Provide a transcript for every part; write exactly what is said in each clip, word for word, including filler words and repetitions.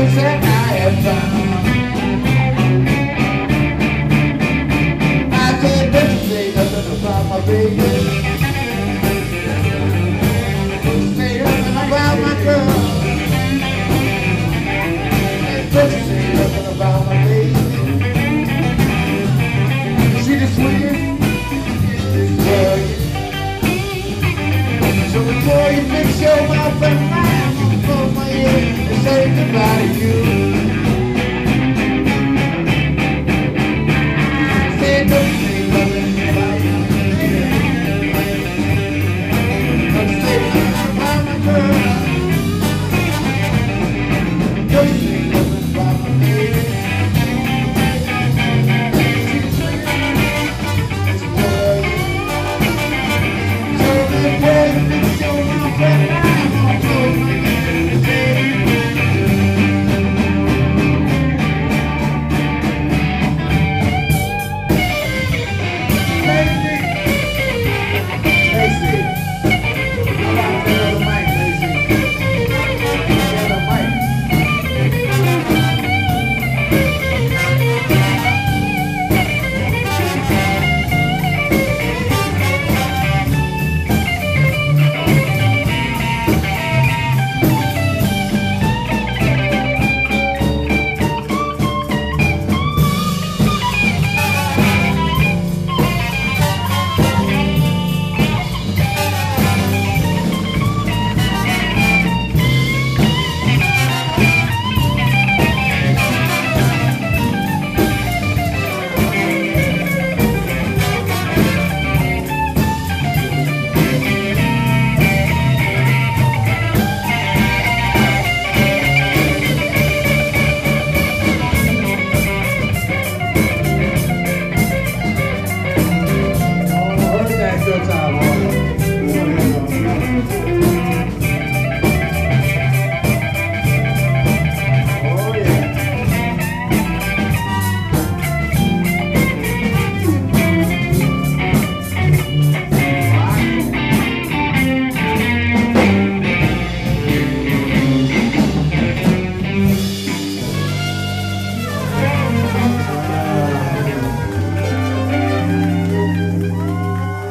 things that I have found. I said, don't you say nothing about my baby. Say nothing about my girl. Don't you say nothing about my baby. She the sweetest in this world. So before you fix your mouth and mind, you pull my ear and say goodbye to you. Say don't you say nothing about my baby. Don't you say nothing about my girl. Don't you say nothing about my baby.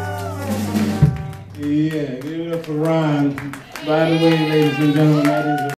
Yeah, give it up for Ron. By the way, ladies and gentlemen, that is a